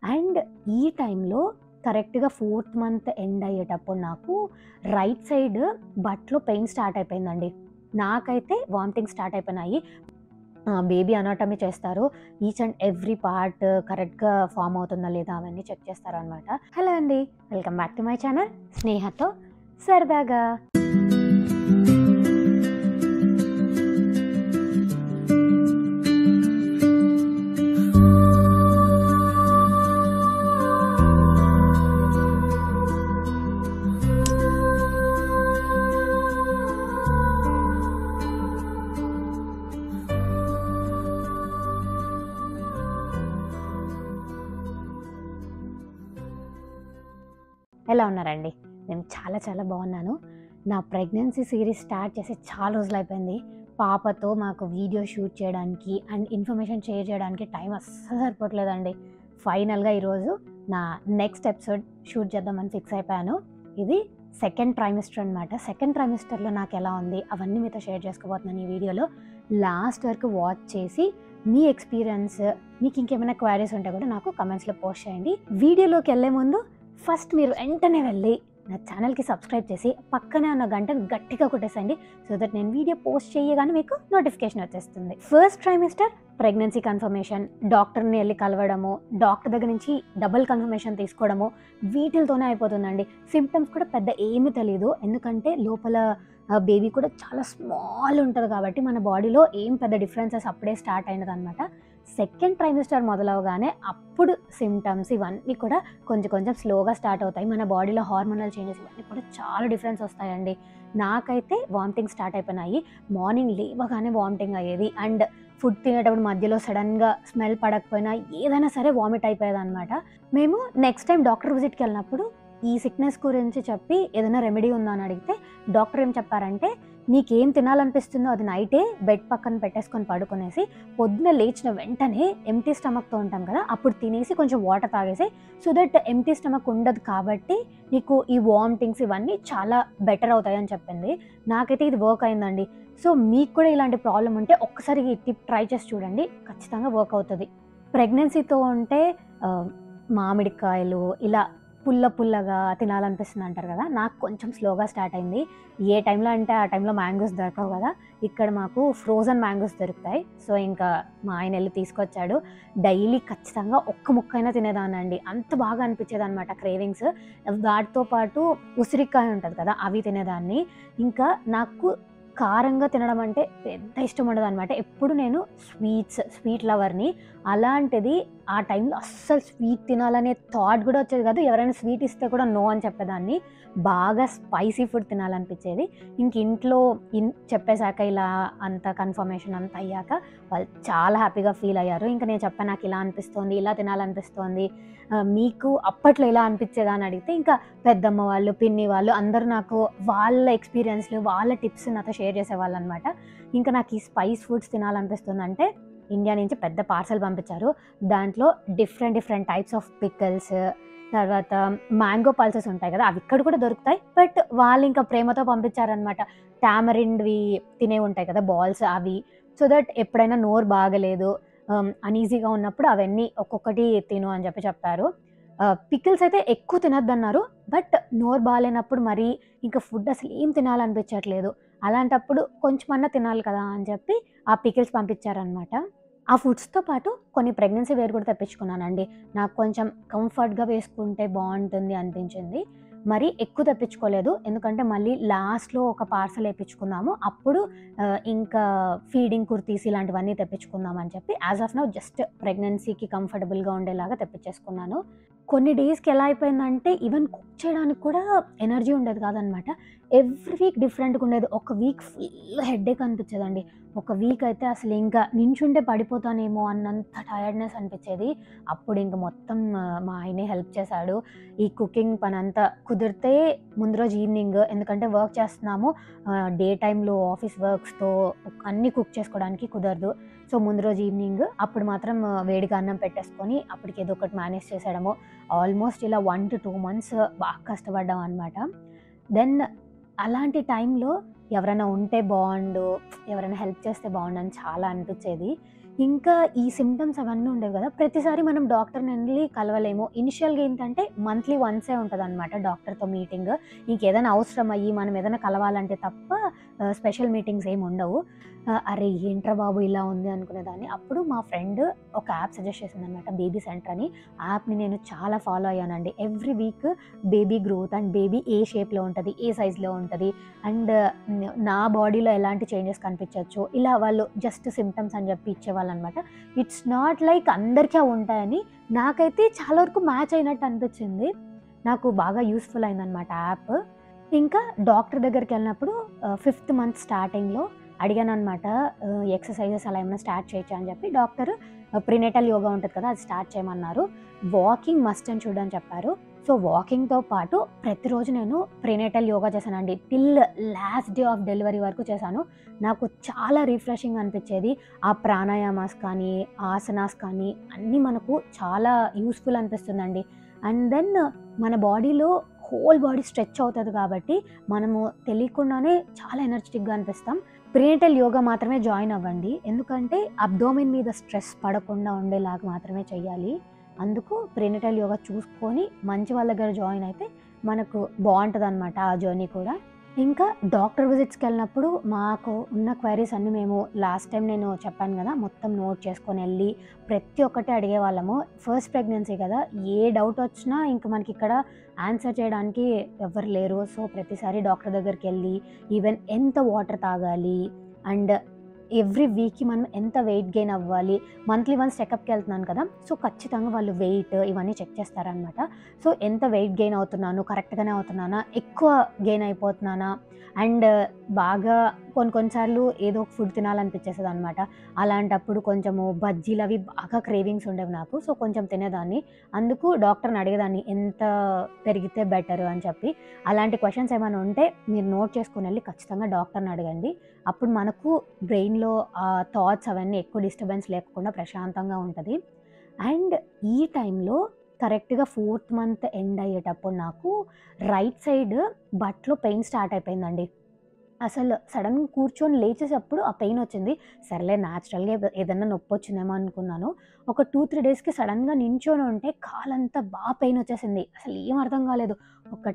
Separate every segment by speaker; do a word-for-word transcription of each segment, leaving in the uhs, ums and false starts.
Speaker 1: And ఈ టైంలో కరెక్ట్గా ఫోర్త్ మంత్ ఎండ్ అయ్యేటప్పుడు నాకు రైట్ సైడ్ బట్లో పెయిన్ స్టార్ట్ అయిపోయిందండి. నాకైతే వామిటింగ్ స్టార్ట్ అయిపోయినాయి. బేబీ అనాటమీ చేస్తారు, ఈచ్ అండ్ ఎవ్రీ పార్ట్ కరెక్ట్గా ఫామ్ అవుతుందా లేదా అవన్నీ చెక్ చేస్తారు అనమాట. హలో అండి, welcome back to my channel స్నేహతో సరదాగా. ఎలా ఉన్నారండి? నేను చాలా చాలా బాగున్నాను. నా ప్రెగ్నెన్సీ సిరీస్ స్టార్ట్ చేసి చాలా రోజులు అయిపోయింది. పాపతో మాకు వీడియో షూట్ చేయడానికి అండ్ ఇన్ఫర్మేషన్ షేర్ చేయడానికి టైం అస్సలు సరిపోవట్లేదండి. ఫైనల్గా ఈరోజు నా నెక్స్ట్ ఎపిసోడ్ షూట్ చేద్దామని ఫిక్స్ అయిపోయాను. ఇది సెకండ్ ట్రైమిస్టర్ అనమాట. సెకండ్ ట్రైమిస్టర్లో నాకు ఎలా ఉంది అవన్నీ మీతో షేర్ చేసుకోబోతున్నాను ఈ వీడియోలో. లాస్ట్ వరకు వాచ్ చేసి మీ ఎక్స్పీరియన్స్, మీకు ఇంకేమైనా క్వైరీస్ ఉంటే కూడా నాకు కమెంట్స్లో పోస్ట్ చేయండి. వీడియోలోకి వెళ్ళే ముందు ఫస్ట్ మీరు వెంటనే వెళ్ళి నా ఛానల్కి సబ్స్క్రైబ్ చేసి పక్కనే ఉన్న గంటను గట్టిగా కొట్టేసండి, సో దట్ నేను వీడియో పోస్ట్ చేయగానే మీకు నోటిఫికేషన్ వచ్చేస్తుంది. ఫస్ట్ ట్రైమిస్టర్ ప్రెగ్నెన్సీ కన్ఫర్మేషన్, డాక్టర్ని వెళ్ళి కలవడము, డాక్టర్ దగ్గర నుంచి డబుల్ కన్ఫర్మేషన్ తీసుకోవడము, వీటితోనే అయిపోతుందండి. సిమ్టమ్స్ కూడా పెద్ద ఏమీ తెలియదు, ఎందుకంటే లోపల బేబీ కూడా చాలా స్మాల్ ఉంటుంది కాబట్టి మన బాడీలో ఏం పెద్ద డిఫరెన్సెస్ అప్పుడే స్టార్ట్ అయినది అనమాట. సెకండ్ ట్రైమిస్టర్ మొదలవగానే అప్పుడు సిమ్టమ్స్ ఇవన్నీ కూడా కొంచెం కొంచెం స్లోగా స్టార్ట్ అవుతాయి. మన బాడీలో హార్మోనల్ చేంజెస్ ఇవన్నీ కూడా చాలా డిఫరెన్స్ వస్తాయండి. నాకైతే వామిటింగ్ స్టార్ట్ అయిపోయినాయి. మార్నింగ్ లేవగానే వామిటింగ్ అయ్యేది, అండ్ ఫుడ్ తినేటప్పుడు మధ్యలో సడన్గా స్మెల్ పడకపోయినా ఏదైనా సరే వామిట్ అయిపోయేది అనమాట. మేము నెక్స్ట్ టైం డాక్టర్ విజిట్కి వెళ్ళినప్పుడు ఈ సిక్నెస్ గురించి చెప్పి ఏదైనా రెమెడీ ఉందా అని అడిగితే డాక్టర్ ఏం చెప్పారంటే, నీకేం తినాలనిపిస్తుందో అది నైటే బెడ్ పక్కన పెట్టేసుకొని పడుకునేసి పొద్దున లేచిన వెంటనే ఎంటీ స్టమక్తో ఉంటాం కదా, అప్పుడు తినేసి కొంచెం వాటర్ తాగేసి, సో దట్ ఎంటీ స్టమక్ ఉండదు కాబట్టి నీకు ఈ వామిటింగ్స్ ఇవన్నీ చాలా బెటర్ అవుతాయి అని చెప్పింది. నాకైతే ఇది వర్క్ అయిందండి. సో మీకు కూడా ఇలాంటి ప్రాబ్లం ఉంటే ఒక్కసారి ఈ టిప్ ట్రై చేసి చూడండి, ఖచ్చితంగా వర్క్ అవుతుంది. ప్రెగ్నెన్సీతో ఉంటే మామిడికాయలు ఇలా పుల్ల పుల్లగా తినాలనిపిస్తుంది అంటారు కదా, నాకు కొంచెం స్లోగా స్టార్ట్ అయింది. ఏ టైంలో అంటే ఆ టైంలో మ్యాంగోస్ దొరకవు కదా, ఇక్కడ మాకు ఫ్రోజన్ మ్యాంగోస్ దొరుకుతాయి. సో ఇంకా మా ఆయన వెళ్ళి తీసుకొచ్చాడు. డైలీ ఖచ్చితంగా ఒక్క ముక్కైనా తినేదానండి, అంత బాగా అనిపించేది అనమాట క్రేవింగ్స్. వాటితో పాటు ఉసిరికాయ ఉంటుంది కదా, అవి తినేదాన్ని. ఇంకా నాకు కారంగా తినడం అంటే పెద్ద ఇష్టం ఉండదు అనమాట. ఎప్పుడు నేను స్వీట్స్ స్వీట్ లవర్ని, అలాంటిది ఆ టైంలో అస్సలు స్వీట్ తినాలనే థాట్ కూడా వచ్చేది కాదు. ఎవరైనా స్వీట్ ఇస్తే కూడా నో అని చెప్పేదాన్ని. బాగా స్పైసీ ఫుడ్ తినాలనిపించేది. ఇంక ఇంట్లో ఇన్ చెప్పేశాక ఇలా అంత కన్ఫర్మేషన్ అంతా అయ్యాక వాళ్ళు చాలా హ్యాపీగా ఫీల్ అయ్యారు. ఇంకా నేను చెప్పాను, నాకు ఇలా అనిపిస్తోంది, ఇలా తినాలనిపిస్తోంది, మీకు అప్పట్లో ఎలా అనిపించేదా అని అడిగితే ఇంకా పెద్దమ్మ వాళ్ళు, పిన్ని వాళ్ళు అందరూ నాకు వాళ్ళ ఎక్స్పీరియన్స్లు, వాళ్ళ టిప్స్ నాతో షేర్ చేసేవాళ్ళు అనమాట. ఇంకా నాకు ఈ స్పైస్ ఫుడ్స్ తినాలనిపిస్తుంది అంటే ఇండియా నుంచి పెద్ద పార్సల్ పంపించారు. దాంట్లో different different types of pickles, తర్వాత మ్యాంగో పల్సెస్ ఉంటాయి కదా, అవి ఇక్కడ కూడా దొరుకుతాయి, బట్ వాళ్ళు ఇంకా ప్రేమతో పంపించారనమాట. టామరిండ్వి తినే ఉంటాయి కదా బాల్స్, అవి, సో దట్ ఎప్పుడైనా నోరు బాగలేదు, అనీజీగా ఉన్నప్పుడు అవన్నీ ఒక్కొక్కటి తిను అని చెప్పి చెప్పారు. పికిల్స్ అయితే ఎక్కువ తినొద్దన్నారు, బట్ నోరు బాగాలేనప్పుడు మరి ఇంకా ఫుడ్ అసలు ఏం తినాలనిపించట్లేదు, అలాంటప్పుడు కొంచెమన్నా తినాలి కదా అని చెప్పి ఆ పికిల్స్ పంపించారనమాట. ఆ ఫుడ్స్తో పాటు కొన్ని ప్రెగ్నెన్సీ వేర్ కూడా తెప్పించుకున్నానండి. నాకు కొంచెం కంఫర్ట్గా వేసుకుంటే బాగుంటుంది అనిపించింది. మరి ఎక్కువ తెప్పించుకోలేదు, ఎందుకంటే మళ్ళీ లాస్ట్లో ఒక పార్సల్ వేయించుకున్నాము, అప్పుడు ఇంకా ఫీడింగ్ కుర్తీస్ ఇలాంటివన్నీ తెప్పించుకుందాం అని చెప్పి యాజ్ ఆఫ్ నౌ జస్ట్ ప్రెగ్నెన్సీకి కంఫర్టబుల్గా ఉండేలాగా తెప్పించేసుకున్నాను. కొన్ని డేస్కి ఎలా అయిపోయిందంటే ఈవెన్ కుక్ చేయడానికి కూడా ఎనర్జీ ఉండేది కాదనమాట. ఎవ్రీ వీక్ డిఫరెంట్గా ఉండేది. ఒక వీక్ ఫుల్ హెడ్ఏక్ అనిపించేదండి, ఒక వీక్ అయితే అసలు ఇంకా నించుంటే పడిపోతానేమో అన్నంత టైర్డ్నెస్ అనిపించేది. అప్పుడు ఇంక మొత్తం మా ఆయనే హెల్ప్ చేశాడు. ఈ కుకింగ్ పని అంతా కుదిరితే ముందు రోజు ఈవినింగ్, ఎందుకంటే వర్క్ చేస్తున్నాము, డే టైంలో ఆఫీస్ వర్క్స్తో అన్నీ కుక్ చేసుకోవడానికి కుదరదు. సో ముందు రోజు ఈవినింగ్ అప్పుడు మాత్రం వేడిగా అన్నం పెట్టేసుకొని అప్పటికి ఏదో ఒకటి మేనేజ్ చేసేయడము. ఆల్మోస్ట్ ఇలా వన్ టు టూ మంత్స్ బాగా కష్టపడ్డాం అనమాట. దెన్ అలాంటి టైంలో ఎవరైనా ఉంటే బాగుండు, ఎవరైనా హెల్ప్ చేస్తే బాగుండు అని చాలా అనిపించేది. ఇంకా ఈ సిమ్టమ్స్ అవన్నీ ఉండేవి కదా! ప్రతిసారి మనం డాక్టర్‌ని ఎళ్లి కలవలేము. ఇనిషియల్‌గా ఏంటంటే మంత్లీ వన్సే ఉంటదనమాట డాక్టర్‌తో మీటింగ్. ఇంకేదైనా అవసరం అయ్యి మనం ఏదైనా కలవాలంటే తప్ప ఆహ్, స్పెషల్ మీటింగ్స్ ఏమి ఉండవు. ఆహ్, అరే! ఏంట్రా బాబు ఇలా ఉంది అనుకునేదాన్ని. అప్పుడు మా ఫ్రెండ్ ఒక యాప్ సజెస్ట్ చేసిందనమాట, బేబీ సెంటర్ అని. ఆ యాప్‌ని నేను చాలా ఫాలో అయ్యానండి. Every week baby growth and baby ఏ షేప్‌లో ఉంటది, ఏ సైజ్‌లో ఉంటది అండ్ నా బాడీలో ఎలాంటి చేంజెస్ కనిపించొచ్చు, ఇలా వాళ్ళు జస్ట్ సిమ్టమ్స్ అని చెప్పి ఇచ్చేవాళ్ళనమాట. ఇట్స్ నాట్ లైక్ అందరికీ అవి ఉంటాయని, నాకైతే చాలా వరకు మ్యాచ్ అయినట్టు అనిపించింది. నాకు బాగా యూస్‌ఫుల్ అయిందనమాట యాప్. ఇంకా డాక్టర్ దగ్గరికెళ్ళినప్పుడు ఆహ్, ఫిఫ్త్ మంత్ స్టార్టింగ్‌లో అడిగాననమాట. ఆహ్, ఎక్సర్‌సైజెస్ అలా ఏమైనా స్టార్ట్ చేయొచ్చా అని చెప్పి. డాక్టరు ప్రినేటల్ యోగా ఉంటది కదా! అది స్టార్ట్ చేయమన్నారు. వాకింగ్ మస్ట్ అండ్ షుడ్ అని చెప్పారు. సో, వాకింగ్‌తో పాటు ప్రతిరోజు నేను ప్రినేటల్ యోగా చేశానండి. Till last day of delivery వరకు చేశాను. నాకు చాలా రిఫ్రెషింగ్ అనిపించేది. ఆ ప్రాణాయామాస్ కానీ, ఆసనాస్ కానీ అన్నీ మనకు చాలా యూస్‌ఫుల్ అనిపిస్తుందండి. అండ్ దెన్ మన బాడీలో హోల్ బాడీ స్ట్రెచ్ అవుతది కాబట్టి, మనము తెలియకుండానే చాలా ఎనర్జిటిక్‌గా అనిపిస్తాం. ప్రినేటల్ యోగా మాత్రమే జాయిన్ అవ్వండి. ఎందుకంటే అబ్డోమెన్ మీద స్ట్రెస్ పడకుండా ఉండేలాగా మాత్రమే చెయ్యాలి. అందుకు ప్రినేటల్ యోగా చూసుకొని మంచి వాళ్ళ దగ్గర జాయిన్ అయితే మనకు బావుంటదనమాట ఆ జర్నీ కూడా. ఇంకా డాక్టర్ విజిట్స్‌కెళ్ళినప్పుడు మాకు ఉన్న క్వైరీస్ అన్నీ మేము లాస్ట్ టైం నేను చెప్పాను గదా! మొత్తం నోట్ చేసుకొనెళ్ళి ప్రతి ఒక్కటి అడిగేవాళ్ళము. ఫస్ట్ ప్రెగ్నెన్సీ కదా! ఏ డౌట్ వచ్చినా ఇంక మనకిక్కడ ఆన్సర్ చేయడానికి ఎవ్వరు లేరు. సో, ప్రతిసారి డాక్టర్ దగ్గరికెళ్ళి ఈవెన్ ఎంత వాటర్ తాగాలి అండ్ ఎవ్రీ వీక్‌కి మనం ఎంత వెయిట్ గెయిన్ అవ్వాలి. మంత్లీ వన్స్ చెకప్‌కెళ్తున్నాను కదా! సో, ఖచ్చితంగా వాళ్ళు వెయిట్ ఇవన్నీ చెక్ చేస్తారనమాట. సో, ఎంత వెయిట్ గెయిన్ అవుతున్నాను, కరెక్ట్‌గానే అవుతున్నానా, ఎక్కువ గెయిన్ అయిపోతున్నానా అండ్ బాగా కొన్ని కొన్ని సార్లు ఏదో ఒక ఫుడ్ తినాలనిపించేస్తదనమాట. అలాంటప్పుడు కొంచెము బజ్జీలవి బాగా క్రేవింగ్స్ ఉండేవి నాకు. సో, కొంచెం తినేదాన్ని. అందుకు డాక్టర్‌ని అడిగేదాన్ని ఎంత పెరిగితే బెటరు అని చెప్పి. అలాంటి క్వెషన్స్ ఏమైనా ఉంటే మీరు నోట్ చేసుకొనెళ్ళి ఖచ్చితంగా డాక్టర్‌ని అడగండి. అప్పుడు మనకు బ్రెయిన్‌లో ఆ థాట్స్ అవన్నీ ఎక్కువ డిస్టర్బెన్స్ లేకుండా ప్రశాంతంగా ఉంటది. అండ్ ఈ టైంలో కరెక్ట్‌గా ఫోర్త్ మంత్ ఎండ్ అయ్యేటప్పుడు నాకు రైట్ సైడ్ బట్‌లో పెయిన్ స్టార్ట్ అయిపోయిందండి. అసలు సడన్‌గా కూర్చొని లేచేసప్పుడు ఆ పెయిన్ వచ్చింది. సర్లే న్యాచురల్‌గా ఏద ఏదన్నా నొప్పొచ్చిందేమో అనుకున్నాను. ఒక రెండు, మూడు డేస్‌కి సడన్‌గా నించొని ఉంటే కాలంతా బా పెయిన్ వచ్చేసింది. అసలు ఏం అర్థం కాలేదు. ఒక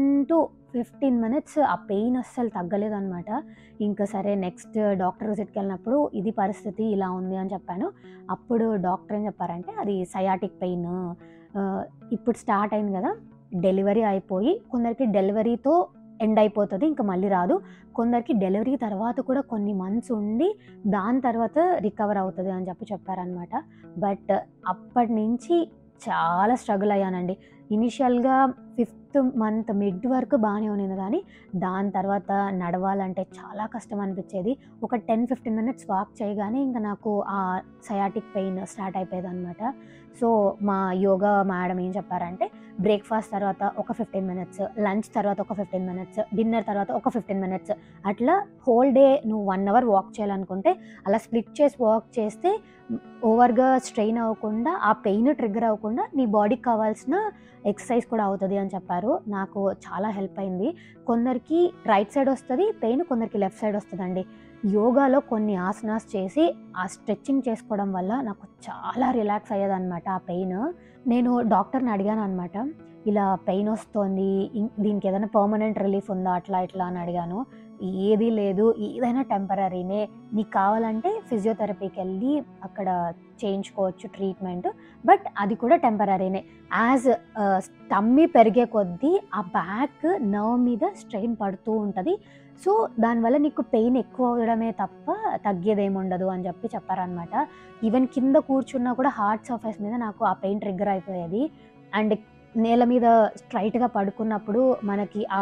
Speaker 1: పది పదిహేను మినిట్స్ ఆ పెయిన్ అస్సలు తగ్గలేదనమాట. ఇంకా సరే నెక్స్ట్ డాక్టర్ విజిట్‌కెళ్ళినప్పుడు ఇది పరిస్థితి ఇలా ఉంది అని చెప్పాను. అప్పుడు డాక్టర్ ఏం చెప్పారంటే అది సయాటిక్ పెయిన్. ఆహ్, ఇప్పుడు స్టార్ట్ అయింది కదా! డెలివరీ అయిపోయి కొందరికి డెలివరీతో ఎండ్ అయిపోతది. ఇంక మళ్ళీ రాదు. కొందరికి డెలివరీ తర్వాత కూడా కొన్ని మంత్స్ ఉండి దాని తర్వాత రికవర్ అవుతది అని చెప్పి చెప్పారనమాట. బట్ అప్పటినుంచి చాలా స్ట్రగుల్ అయ్యానండి. ఇనిషియల్‌గా ఫిఫ్త్ మంత్ మిడ్ వరకు బానే ఉన్నింది గానీ, దాని తర్వాత నడవాలంటే చాలా కష్టం అనిపిచ్చేది. ఒక పది, పదిహేను మినిట్స్ వాక్ చేయగానే ఇంక నాకు ఆ సయాటిక్ పెయిన్ స్టార్ట్ అయిపోయేదనమాట. సో, మా యోగా మేడం ఏం చెప్పారంటే, బ్రేక్‌ఫాస్ట్ తర్వాత ఒక పదిహేను మినిట్స్, లంచ్ తర్వాత ఒక పదిహేను మినిట్స్, డిన్నర్ తర్వాత ఒక పదిహేను మినిట్స్ అట్లా హోల్ డే నువ్వు ఒక అవర్ వాక్ చేయాలనుకుంటే అలా స్ప్లిట్ చేసి వాక్ చేస్తే ఓవర్‌గా స్ట్రెయిన్ అవ్వకుండా, ఆ పెయిన్ ట్రిగ్గర్ అవ్వకుండా నీ బాడీకి కావాల్సిన ఎక్సర్సైజ్ కూడా అవుతది అని చెప్పారు. నాకు చాలా హెల్ప్ అయింది. కొందరికి రైట్ సైడ్ వస్తది పెయిన్, కొందరికి లెఫ్ట్ సైడ్ వస్తదండి. యోగాలో కొన్ని ఆసనాస్ చేసి, ఆ స్ట్రెచింగ్ చేసుకోవడం వల్ల నాకు చాలా రిలాక్స్ అయ్యేదనమాట ఆ పెయిన్. నేను డాక్టర్‌ని అడిగాననమాట. ఇలా పెయిన్ వస్తోంది. ఇం దీనికి ఏదైనా పర్మనెంట్ రిలీఫ్ ఉందా? అట్లా ఇట్లా అని అడిగాను. ఏదీ లేదు. ఏదైనా టెంపరరీనే. నీకు కావాలంటే ఫిజియోథెరపీకెళ్ళి అక్కడ చేయించుకోవచ్చు ట్రీట్మెంట్. బట్ అది కూడా టెంపరరీనే. యాజ్ ఆహ్, టమ్మీ పెరిగే కొద్దీ ఆ బ్యాక్ నర్వ్ మీద స్ట్రెయిన్ పడుతూ ఉంటది. సో, దానివల్ల నీకు పెయిన్ ఎక్కువ అవ్వడమే తప్ప తగ్గేదేముండదు అని చెప్పి చెప్పారనమాట. ఈవెన్ కింద కూర్చున్నా కూడా హార్డ్ సర్ఫేస్ మీద నాకు ఆ పెయిన్ ట్రిగ్గర్ అయిపోయేది. అండ్ నేల మీద స్ట్రెయిట్‌గా పడుకున్నప్పుడు మనకి ఆ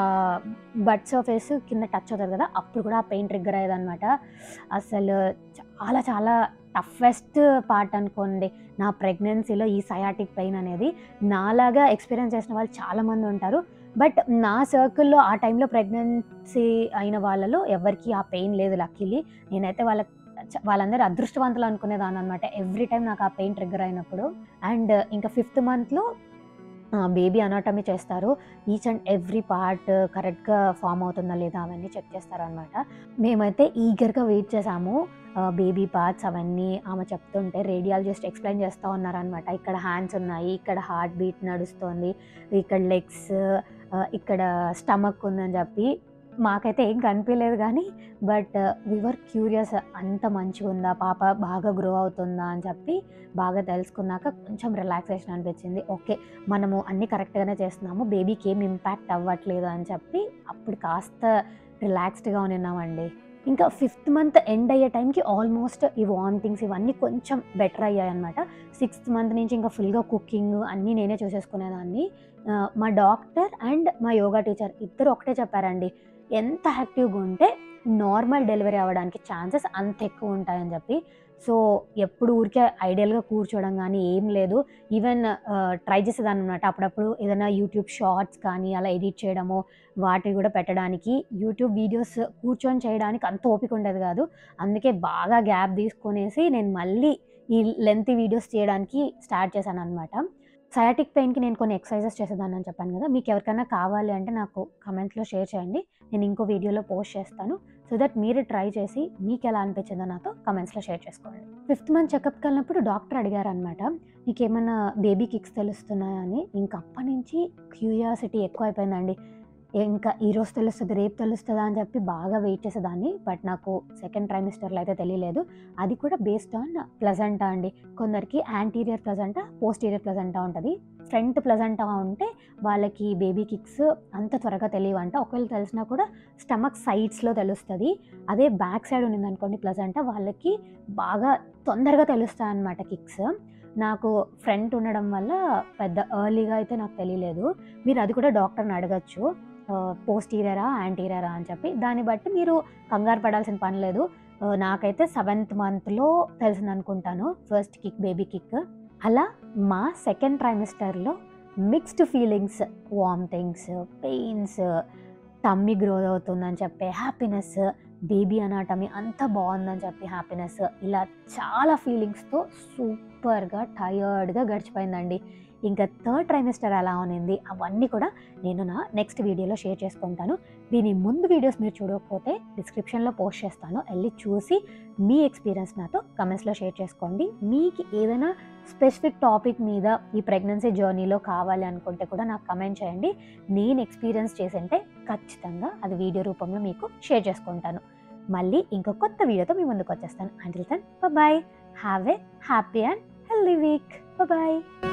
Speaker 1: బట్ సర్ఫేస్ కింద టచ్ అవుతది కదా! అప్పుడు కూడా ఆ పెయిన్ ట్రిగ్గర్ అయ్యేదనమాట. అసలు చాలా చాలా టఫెస్ట్ పార్ట్ అనుకోండి నా ప్రెగ్నెన్సీలో ఈ సయాటిక్ పెయిన్ అనేది. నాలాగా ఎక్స్‌పీరియన్స్ చేసిన వాళ్ళు చాలామంది ఉంటారు. బట్ నా సర్కిల్‌లో ఆ టైంలో ప్రెగ్నెన్సీ అయిన వాళ్ళలో ఎవరికీ ఆ పెయిన్ లేదు లక్కీలీ. నేనైతే వాళ్ళ చ వాళ్ళందరూ అదృష్టవంతులు అనుకునేదాన్ననమాట. ఎవ్రీ టైమ్ నాకు ఆ పెయిన్ ట్రిగ్గర్ అయినప్పుడు. అండ్ ఇంకా ఫిఫ్త్ మంత్‌లో బేబీ అనాటమీ చేస్తారు. ఈచ్ అండ్ ఎవ్రీ పార్ట్ కరెక్ట్‌గా ఫార్మ్ అవుతుందా లేదా అవన్నీ చెక్ చేస్తారనమాట. మేమైతే ఈగర్‌గా వెయిట్ చేసాము. బేబీ పార్ట్స్ అవన్నీ ఆమె చెప్తుంటే రేడియాలజిస్ట్ ఎక్స్‌ప్లెయిన్ చేస్తూ ఉన్నారనమాట. ఇక్కడ హ్యాండ్స్ ఉన్నాయి, ఇక్కడ హార్ట్ బీట్ నడుస్తుంది, ఇక్కడ లెగ్స్, ఇక్కడ స్టమక్ ఉందని చెప్పి. మాకైతే ఏం కనిపించలేదు కానీ బట్ వి వర్ క్యూరియస్, అంత మంచిగా ఉందా పాప, బాగా గ్రో అవుతుందా అని చెప్పి బాగా తెలుసుకున్నాక కొంచెం రిలాక్సేషన్ అనిపించింది. ఓకే, మనము అన్నీ కరెక్ట్గానే చేస్తున్నాము, బేబీకి ఏం ఇంపాక్ట్ అవ్వట్లేదు అని చెప్పి అప్పుడు కాస్త రిలాక్స్డ్గా ఉన్నామండి. ఇంకా ఫిఫ్త్ మంత్ ఎండ్ అయ్యే టైంకి ఆల్మోస్ట్ ఈ వామిటింగ్స్ ఇవన్నీ కొంచెం బెటర్ అయ్యాయి అనమాట. సిక్స్త్ మంత్ నుంచి ఇంకా ఫుల్గా కుకింగ్ అన్నీ నేనే చూసేసుకునేదాన్ని. మా డాక్టర్ అండ్ మా యోగా టీచర్ ఇద్దరు ఒకటే చెప్పారండి, ఎంత యాక్టివ్గా ఉంటే నార్మల్ డెలివరీ అవ్వడానికి ఛాన్సెస్ అంత ఎక్కువ ఉంటాయని చెప్పి. సో ఎప్పుడు ఊరికే ఐడియల్గా కూర్చోవడం కానీ ఏం లేదు. ఈవెన్ ట్రై చేసేదాన్ని అనమాట అప్పుడప్పుడు ఏదైనా యూట్యూబ్ షార్ట్స్ కానీ అలా ఎడిట్ చేయడము, వాటిని కూడా పెట్టడానికి. యూట్యూబ్ వీడియోస్ కూర్చొని చేయడానికి అంత ఓపిక ఉండేది కాదు. అందుకే బాగా గ్యాప్ తీసుకొనేసి నేను మళ్ళీ ఈ లెంతీ వీడియోస్ చేయడానికి స్టార్ట్ చేశాను అనమాట. సయాటిక్ పెయిన్కి నేను కొన్ని ఎక్సర్సైజెస్ చేసేదాన్ని అని చెప్పాను కదా. మీకు ఎవరికైనా కావాలి అంటే నాకు కమెంట్స్లో షేర్ చేయండి, నేను ఇంకో వీడియోలో పోస్ట్ చేస్తాను. సో దట్ మీరు ట్రై చేసి మీకు ఎలా అనిపించిందో నాతో కమెంట్స్లో షేర్ చేసుకోండి. ఫిఫ్త్ మంత్ చెకప్కి వెళ్ళినప్పుడు డాక్టర్ అడిగారు అనమాట, నీకేమైనా బేబీ కిక్స్ తెలుస్తున్నాయా అని. ఇంక అప్పటి నుంచి క్యూరియాసిటీ ఎక్కువ అయిపోయిందండి. ఇంకా ఈరోజు తెలుస్తుంది, రేపు తెలుస్తుందా అని చెప్పి బాగా వెయిట్ చేసేదాన్ని. బట్ నాకు సెకండ్ ట్రైమిస్టర్లో అయితే తెలియలేదు. అది కూడా బేస్డ్ ఆన్ ప్లజెంటా అండి. కొందరికి యాంటీరియర్ ప్లజెంటా, పోస్టీరియర్ ప్లజెంటా ఉంటుంది. ఫ్రంట్ ప్లజెంటా ఉంటే వాళ్ళకి బేబీ కిక్స్ అంత త్వరగా తెలియవంట. ఒకవేళ తెలిసినా కూడా స్టమక్ సైడ్స్లో తెలుస్తుంది. అదే బ్యాక్ సైడ్ ఉన్నది అనుకోండి ప్లజెంటా, వాళ్ళకి బాగా తొందరగా తెలుస్తాయి అన్నమాట కిక్స్. నాకు ఫ్రంట్ ఉండడం వల్ల పెద్ద ఎర్లీగా అయితే నాకు తెలియలేదు. మీరు అది కూడా డాక్టర్ని అడగచ్చు, పోస్టీరియరా యాంటీరియరా అని చెప్పి. దాన్ని బట్టి మీరు కంగారు పడాల్సిన పని లేదు. నాకైతే సెవెంత్ మంత్లో తెలిసింది అనుకుంటాను ఫస్ట్ కిక్, బేబీ కిక్. అలా మా సెకండ్ ట్రైమిస్టర్లో mixed feelings, vomitings, pains, tummy grow అవుతుందని చెప్పే హ్యాపీనెస్, బేబీ అనాటమీ అంతా బాగుందని చెప్పి హ్యాపీనెస్, ఇలా చాలా ఫీలింగ్స్తో సూపర్గా టయర్డ్గా గడిచిపోయిందండి. ఇంకా థర్డ్ ట్రైమిస్టర్ ఎలా ఉన్నింది అవన్నీ కూడా నేను నా నెక్స్ట్ వీడియోలో షేర్ చేసుకుంటాను. దీని ముందు వీడియోస్ మీరు చూడకపోతే డిస్క్రిప్షన్లో పోస్ట్ చేస్తాను, వెళ్ళి చూసి మీ ఎక్స్పీరియన్స్ నాతో కమెంట్స్లో షేర్ చేసుకోండి. మీకు ఏదైనా స్పెసిఫిక్ టాపిక్ మీద ఈ ప్రెగ్నెన్సీ జర్నీలో కావాలి అనుకుంటే కూడా నాకు కమెంట్ చేయండి. నేను ఎక్స్పీరియన్స్ చేసింటే ఖచ్చితంగా అది వీడియో రూపంలో మీకు షేర్ చేసుకుంటాను. మళ్ళీ ఇంకో కొత్త వీడియోతో మీ ముందుకు వచ్చేస్తాను. Until then bye, have a happy and healthy week. Bye.